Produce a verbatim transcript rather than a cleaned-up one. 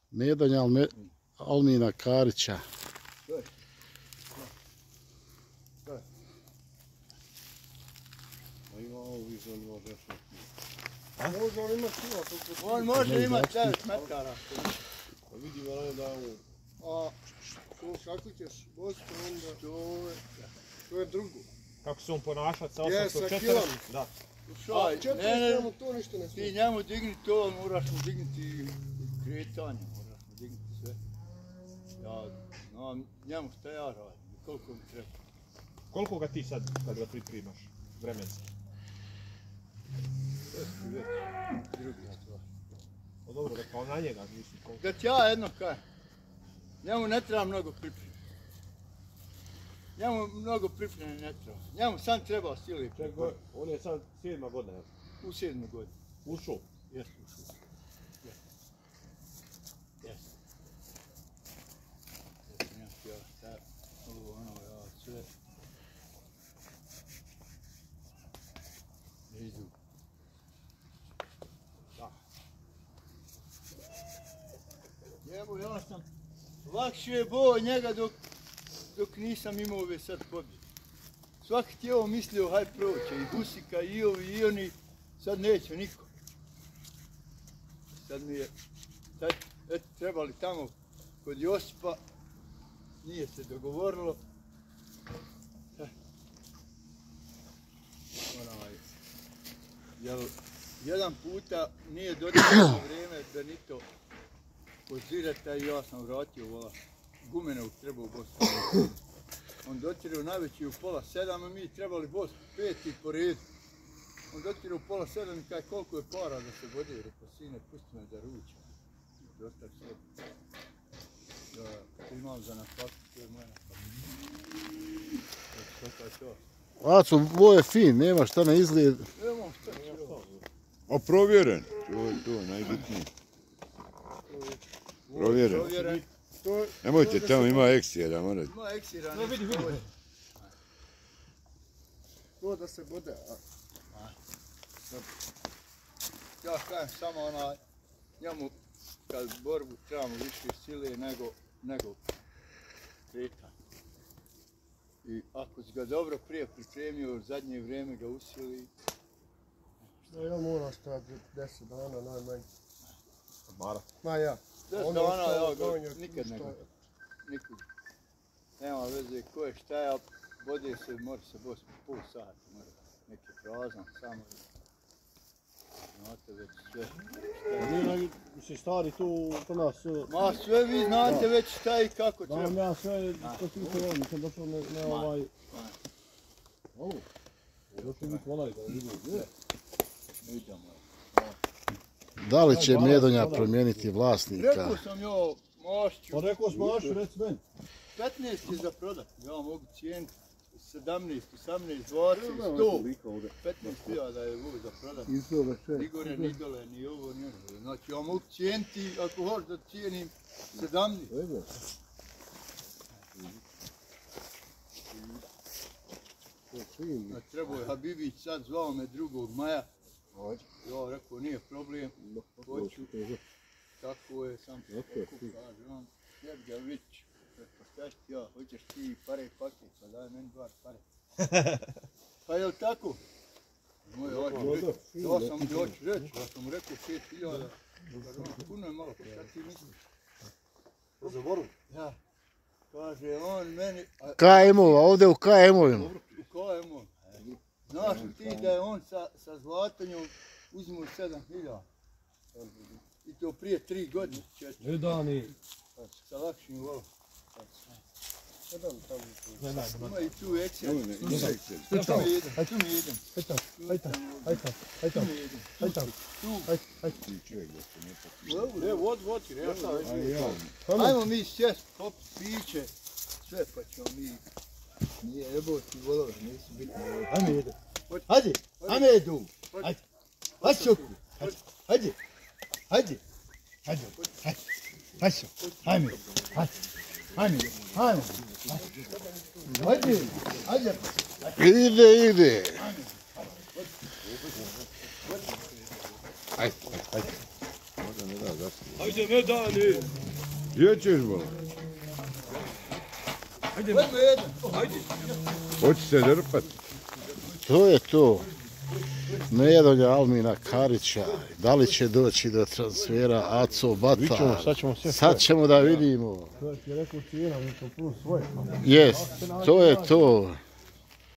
Medonja, Alme, Almina, Karića. On može imati devet metara. Vidi vjerojatno da je ovo. A kako ćeš voziti onda? To je drugo. Kako se on ponašati sa osamsto osamsto četiri? Da. Ne, ne, to ništa ne smije. Ti njemu digni to, moraš mu digniti kretanje, moraš mu digniti sve. Ja znam njemu šta ja radim i koliko mi treba. Koliko ga ti sad kad ga pripremaš vremenski? Već, drugi stvar. O dobro, da kao na njega nisi koliko. Da ti ja jedno kaj, njemu ne treba mnogo pripreme. Njemu mnogo pripreme ne treba. Njemu sam treba stili pripreme. On je sad sedma godina. U sedmoj godini. Ušao? Jeste ušao. Jeste. Jeste. Jeste, njaki ja šta, ovo ono, ja sve. Ne idu. Da. Njemu ja sam, lakše je bo njega dok dok nisam imao ove sad pobjede. Svaki ti je ovo mislio, haj proće, i Busika, i ovi, i oni, sad neće niko. Sad mi je, sad, eto, trebali tamo kod Josipa, nije se dogovorilo. Onaj, jel, jedan puta nije dođeno vrijeme da ni to od Zireta i ja sam vratio vola. Gumenovog treba u Bosni. On dotirao najveći u pola sedam, a mi trebali Bosnu peti po redu. On dotirao u pola sedam i kaj koliko je para da se vode, rekao sine, pusti me da ručam. Dosta sve. Da imam za nafaku, to je moja nafaka. Aco, ovo je fin, nema šta na izgled. Nemam šta će ovo. A provjeren, to je to najbitnije. Provjeren. Provjeren. Nemojte, tamo ima eksija da morate. Ima eksira. No vidi, vidi. To da se bude. Ja kažem samo onaj, njemu kad borbu trebamo više sile nego, nego kretanje. I ako si ga dobro prije pripremio, u zadnje vrijeme ga usili. Ja moram stati deset dana najmanje. Mara. Ma ja. Deset dana, ja ga nikad ne gledam. Nikud. Nema veze ko je šta je, vode se, mora se bosti pol sata, mora neki prazan, samo. Znate već sve. Nije se stari tu kod nas. Ma sve vi znate već šta i kako treba. Znam ja sve, što ti to vam, sam došao na ovaj... Ovo? Došao mi onaj da vidim. Idemo. Da li će Medonja promijeniti vlasnika? Rekao sam jo, Mašću. Pa rekao sam Mašću, reci meni. petnaest je za prodat, ja mogu cijeniti sedamnaest, osamnaest, dvadeset, sto. petnaest hiljada je ovo za prodat. Ni gore, ni dole, ni ovo, ni ono. Znači ja mogu cijeniti, ako hoćeš da cijenim, sedamnaest. Trebao je Habibić, sad zvao me drugog maja. Ja rekao, nije problem, hoću. Tako je, sam kaže on, jeb ga vić, rekao, šta ti ja, hoćeš ti pare i paket, pa daj meni dva pare. Pa je li tako? Moje oči, ja sam ti hoću reći, ja sam mu rekao pet hiljada, puno je malo, šta ti misliš? Za boru? Ja, kaže on meni... K M-ova, ovdje u K M-ovima. U K M-ovima. Znaš li ti da je on sa, sa Zlatanjom uzimao sedam hiljada? I to prije tri godine, četiri. Ne dani. Sa lakšim volom. Ne daj, ima i tu eksija. Tu mi jedem, tu mi jedem. Hajde tam, hajde tam, hajde tam, hajde tam, hajde tam. Hajde, hajde. Ne, vod, vod, ja sam već vidio. Ajmo mi sjest, pop, piće, sve pa ćemo mi. Nije jebo ti volove, nisu bitni. Ajme jedem. Hajde, ajme jedu. Hajde, hajde šoku. Hajde, hajde, hajde, hajde, hajde, hajde, hajde. Ajme, ajme, hajde, hajde. Ide, ide. Ajde, ajde. Možda ne da zašto. Hajde, Medani! Gdje ćeš, bola? Ajde, jedan. Ajde. Hoće se drpat. To je to. Medonja, Almina, Karića. Da li će doći do transfera Aco Bata? Sad ćemo sve. Sad ćemo da vidimo. Čovjek je rekao cijena, mi smo puno svoje. Jest, to je to.